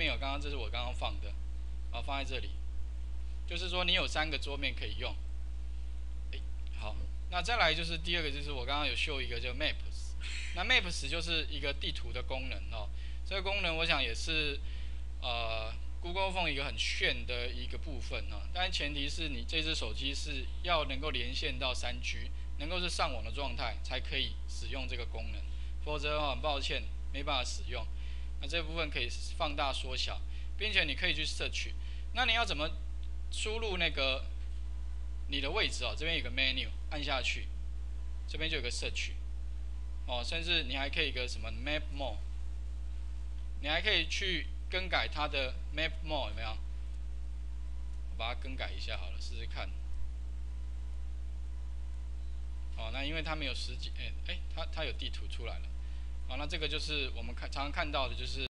面有刚刚这是我刚刚放的，放在这里，就是说你有3个桌面可以用。好，那再来就是第二个，就是我刚刚有秀一个叫 Maps， 那 Maps 就是一个地图的功能哦。这个功能我想也是Google Phone 一个很炫的一个部分哦，但前提是你这只手机是要能够连线到3G， 能够是上网的状态才可以使用这个功能，否则很抱歉没办法使用。那这部分可以放大缩小，并且你可以去search。那你要怎么输入那个你的位置哦？这边有个 menu， 按下去，这边就有个search哦，甚至你还可以有个什么 map mode， 你还可以去更改它的 map mode 有没有？我把它更改一下好了，试试看。哦，那因为它没有实际，它有地图出来了。好，那这个就是我们常常看到的，就是